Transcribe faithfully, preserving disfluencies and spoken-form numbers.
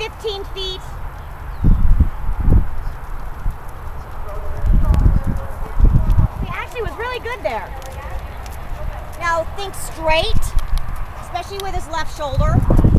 fifteen feet. He actually was really good there. Now think straight, especially with his left shoulder.